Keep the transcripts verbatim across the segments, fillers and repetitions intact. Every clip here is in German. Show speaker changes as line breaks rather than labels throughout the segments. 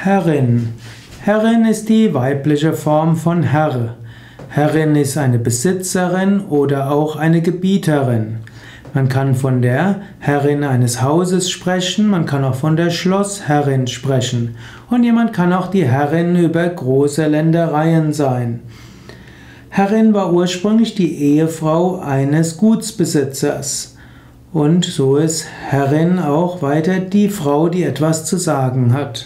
Herrin. Herrin ist die weibliche Form von Herr. Herrin ist eine Besitzerin oder auch eine Gebieterin. Man kann von der Herrin eines Hauses sprechen, man kann auch von der Schlossherrin sprechen. Und jemand kann auch die Herrin über große Ländereien sein. Herrin war ursprünglich die Ehefrau eines Gutsbesitzers. Und so ist Herrin auch weiter die Frau, die etwas zu sagen hat.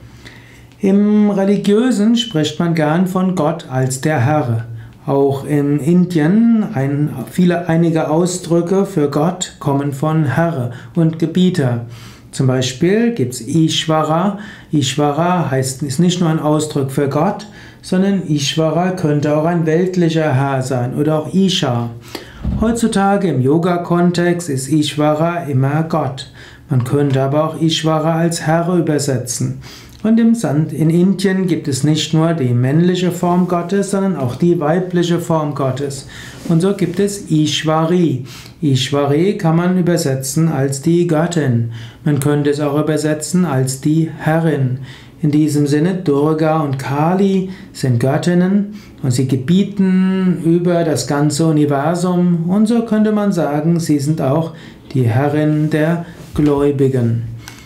Im Religiösen spricht man gern von Gott als der Herr. Auch in Indien ein, viele, einige Ausdrücke für Gott kommen von Herr und Gebieter. Zum Beispiel gibt es Ishvara. Ishvara heißt, ist nicht nur ein Ausdruck für Gott, sondern Ishvara könnte auch ein weltlicher Herr sein oder auch Isha. Heutzutage im Yoga-Kontext ist Ishvara immer Gott. Man könnte aber auch Ishvara als Herr übersetzen. Und im Sand in Indien gibt es nicht nur die männliche Form Gottes, sondern auch die weibliche Form Gottes. Und so gibt es Ishvari. Ishvari kann man übersetzen als die Göttin. Man könnte es auch übersetzen als die Herrin. In diesem Sinne, Durga und Kali sind Göttinnen und sie gebieten über das ganze Universum. Und so könnte man sagen, sie sind auch die Herrin der Gläubigen.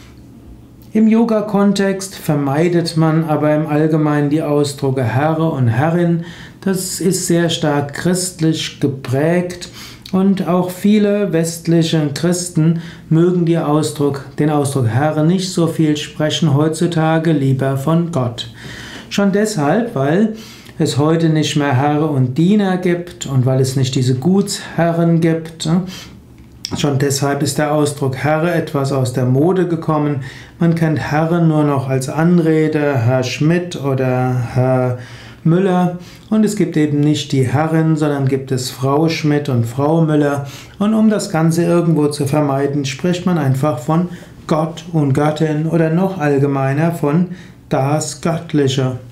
Im Yoga-Kontext vermeidet man aber im Allgemeinen die Ausdrücke Herr und Herrin. Das ist sehr stark christlich geprägt und auch viele westliche Christen mögen den Ausdruck, den Ausdruck Herr nicht so viel, sprechen heutzutage lieber von Gott. Schon deshalb, weil es heute nicht mehr Herr und Diener gibt und weil es nicht diese Gutsherren gibt. Schon deshalb ist der Ausdruck Herr etwas aus der Mode gekommen. Man kennt Herren nur noch als Anrede, Herr Schmidt oder Herr Müller. Und es gibt eben nicht die Herrin, sondern gibt es Frau Schmidt und Frau Müller. Und um das Ganze irgendwo zu vermeiden, spricht man einfach von Gott und Göttin oder noch allgemeiner von das Göttliche.